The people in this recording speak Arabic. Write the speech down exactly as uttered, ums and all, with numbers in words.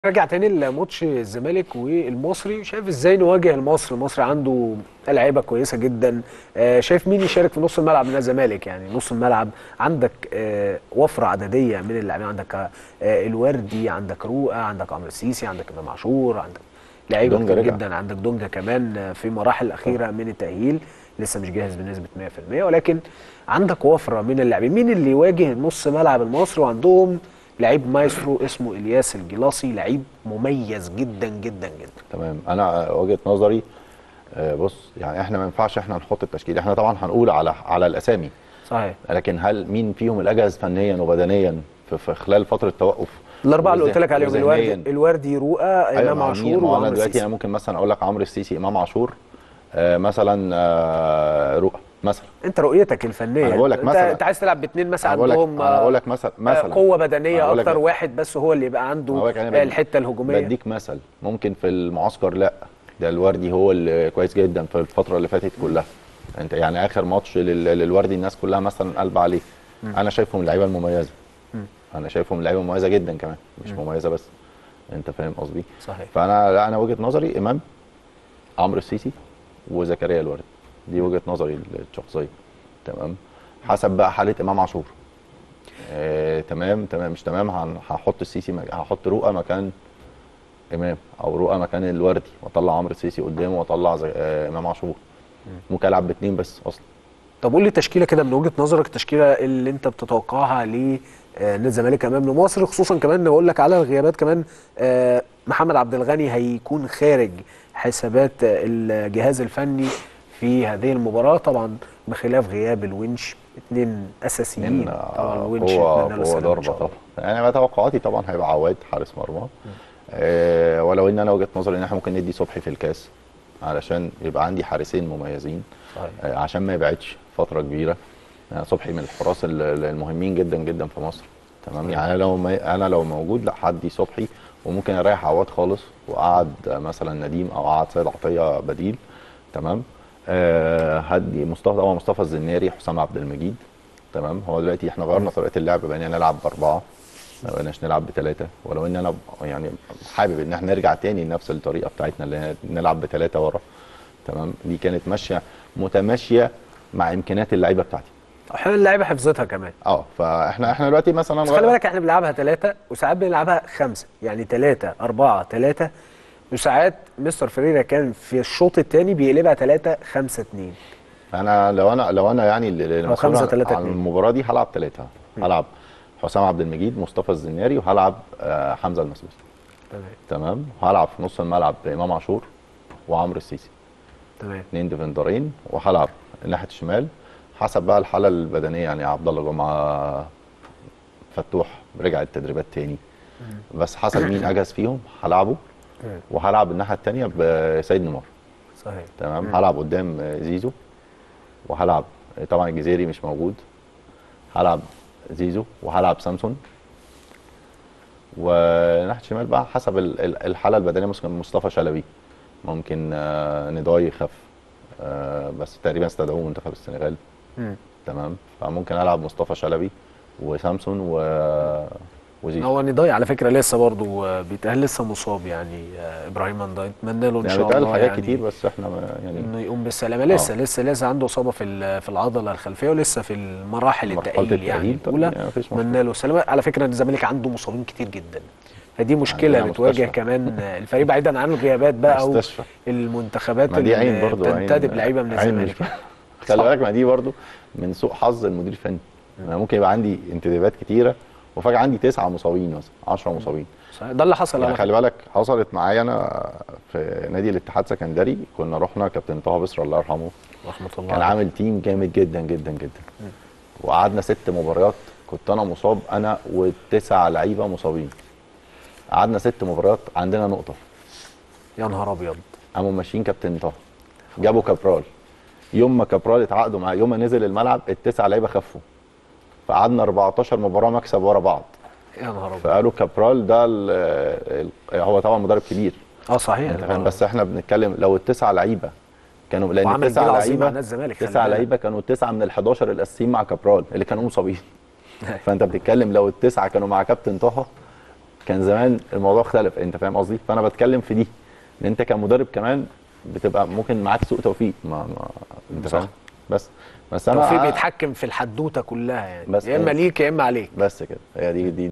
رجع تاني لماتش الزمالك والمصري، شايف ازاي نواجه المصري؟ المصري عنده لعيبه كويسه جدا. آه، شايف مين يشارك في نص الملعب من الزمالك؟ يعني نص الملعب عندك آه، وفره عدديه من اللاعبين، عندك آه، الوردي، عندك رؤى، عندك عمرو السيسي، عندك امام عاشور، عندك لعيبه دونجا كتير رجع. جدا، عندك دونجا كمان آه، في مراحل طبعا. الاخيره من التاهيل، لسه مش جاهز بنسبه مية في المية، ولكن عندك وفره من اللاعبين. مين اللي يواجه نص ملعب المصري؟ وعندهم لعيب مايسترو اسمه الياس الجلاصي، لعيب مميز جدا جدا جدا. تمام، انا وجهة نظري. آه، بص، يعني احنا ما ينفعش احنا نحط التشكيل. احنا طبعا هنقول على على الاسامي، صحيح. لكن هل مين فيهم الاجهز فنيا وبدنيا في, في خلال فتره توقف الاربعه اللي قلت وذه- لك عليهم، الوردي وذهنيا؟ الوردي رؤى ايوه، امام مع مين؟ عاشور ما هو انا وعمرو دلوقتي السيسي. انا ممكن مثلا اقول لك عمرو السيسي، امام عاشور، آه مثلا، آه رؤى مثلا. انت رؤيتك الفنيه، انا بقول انت لك انت, مثلا انت عايز تلعب باثنين مثلا انا بقول لك عندهم انا بقول آه، لك مثلا آه، مثلا قوه انا بدنيه بقول اكتر، لك واحد بس هو اللي يبقى انا عنده بقول لك انا آه، بد- الحته الهجوميه. بديك مثل. ممكن في المعسكر لا، ده الوردي هو اللي كويس جدا في الفتره اللي فاتت كلها. انت يعني اخر ماتش لل- للوردي الناس كلها مثلا قلب عليه. مم. انا شايفهم اللعيبه المميزه. مم. انا شايفهم لعيبه مميزه جدا كمان، مش مم. مميزه بس. انت فاهم قصدي؟ صحيح. فانا لا، انا وجهه نظري امام، عمرو السيسي، وزكريا الوردي. دي وجهه نظري الشخصيه. تمام. حسب بقى حاله امام عاشور. آه، تمام تمام مش تمام، هن- هحط السيسي مك... هحط رؤى مكان امام، او رؤى مكان الوردي، واطلع عمرو السيسي قدامه، واطلع زي... آه امام عاشور. ممكن العب باثنين بس اصلا. طب قول لي تشكيله كده من وجهه نظرك، التشكيله اللي انت بتتوقعها لنادي الزمالك امام مصر، خصوصا كمان بقول لك على الغيابات كمان. آه، محمد عبد الغني هيكون خارج حسابات الجهاز الفني في هذه المباراه طبعا، بخلاف غياب الونش، اثنين اثنين اساسيين طبعا. آه، الونش قوه نتمنى له قوه السلامه ان ضربه شاء طبعا. الله. يعني انا توقعاتي طبعا هيبقى عواد حارس مرمى. آه، ولو ان انا وجهه نظري ان احنا ممكن ندي صبحي في الكاس، علشان يبقى عندي حارسين مميزين. صحيح. آه، عشان ما يبعدش فتره كبيره. يعني صبحي من الحراس ال- ال- المهمين جدا جدا في مصر. تمام. صحيح. يعني أنا لو ما انا لو موجود، لا هدي صبحي، وممكن اريح عواد خالص، وقعد مثلا نديم، او قعد سيد عطيه بديل. تمام. أه هدي مصطفى، طبعا مصطفى الزناري، حسام عبد المجيد. تمام. هو دلوقتي احنا غيرنا طريقه اللعب، بقينا نلعب باربعه، ما بقيناش نلعب بثلاثه. ولو ان انا يعني حابب ان احنا نرجع تاني لنفس الطريقه بتاعتنا، اللي هي نلعب بثلاثه ورا. تمام. دي كانت ماشيه متماشيه مع امكانيات اللعيبه بتاعتي. احنا اللعيبه حفظتها كمان. اه، فاحنا احنا دلوقتي مثلا بس خلي غ... بالك احنا بنلعبها ثلاثة وساعات بنلعبها خمسة، يعني ثلاثة أربعة ثلاثة، وساعات مستر فريرا كان في الشوط الثاني بيقلبها ثلاثة خمسة اتنين انا لو انا لو انا يعني اللي أو المسؤول خمسة عن ثلاثة عن اتنين. المباراه دي، هلعب ثلاثه. هلعب حسام عبد المجيد، مصطفى الزناري، وهلعب آه، حمزه المسلوسي. تمام. تمام. هلعب في نص الملعب بامام عاشور وعمرو السيسي، تمام. اثنين ديفندرين. وهلعب ناحيه الشمال حسب بقى الحاله البدنيه، يعني عبد الله جمعه، فتوح رجع التدريبات تاني، بس حسب مين اجهز فيهم هلعبه. مم. وهلعب الناحيه الثانيه بسيد نيمار. صحيح. تمام. مم. هلعب قدام آه، زيزو، وهلعب طبعا الجزيري مش موجود. هلعب زيزو، وهلعب سامسون. وناحيه الشمال بقى حسب ال- ال- الحاله البدنيه، ممكن مصطفى شلبي، ممكن آه، نضاي يخف، آه، بس تقريبا استدعوه منتخب السنغال. مم. تمام. فممكن العب مصطفى شلبي وسامسون و... وزيزو. هو نضاي على فكرة لسه برضه آه، بيتقال لسه مصاب، يعني آه، إبراهيم نضاي نتمنى له إن يعني شاء بيتقال الله حاجات كتير، يعني بس احنا ما- يعني إنه يقوم بالسلامة. اه لسه لسه لسه عنده إصابة في ال- في العضلة الخلفية، ولسه في المراحل مرحله التأهيل يعني التاهيل. طب الأولى. يعني مفيش مشكله. نتمنى له السلامة. على فكرة الزمالك عنده مصابين كتير جدا، فدي مشكله عندنا بتواجه مستشفى. كمان الفريق، بعيدا عن الغيابات بقى او مستشفى. المنتخبات ما دي عين اللي برضو، بتنتدب عين لعيبه من عين مش الزمالك يعني. خلي صح. بالك، ما دي برضو من سوء حظ المدير الفني. انا ممكن يبقى عندي انتدابات كتيره، وفجاه عندي تسعه مصابين مثلا، عشرة مصابين. صح. ده اللي حصل يعني على خلي فكره. بالك، حصلت معايا انا في نادي الاتحاد سكندري. كنا رحنا، كابتن طه بصر الله يرحمه رحمه الله كان عليه. عامل تيم جامد جدا جدا جدا، وقعدنا ست مباريات. كنت انا مصاب، انا والتسع لعيبه مصابين. قعدنا ست مباريات عندنا نقطه. يا نهار ابيض. قاموا ماشيين كابتن طه، جابوا كابرال. يوم ما كابرال اتعاقدوا معاه، يوم ما نزل الملعب التسع لعيبه خفوا. فقعدنا أربعتاشر مباراه مكسب ورا بعض. يا نهار ابيض. فقالوا كابرال ده ال ال هو طبعا مدرب كبير. اه صحيح. انت فاهم، بس احنا بنتكلم لو التسع لعيبه كانوا، لان وعمل التسع جيل عظيم مع لعيبه نادي الزمالك، خلي تسع بالك. لعيبه كانوا تسعه من ال حداشر الاساسيين مع كابرال اللي كانوا مصابين. فانت بتتكلم لو التسعه كانوا مع كابتن طه، كان زمان الموضوع اختلف، انت فاهم قصدي؟ فانا بتكلم في دي ان انت كمدرب كمان بتبقى ممكن معاك سوء توفيق، ما, ما انت صح. فاهم. بس بس التوفيق انا بيتحكم في الحدوته كلها يعني، بس يا اما ليك يا اما عليك. بس كده، هي دي دي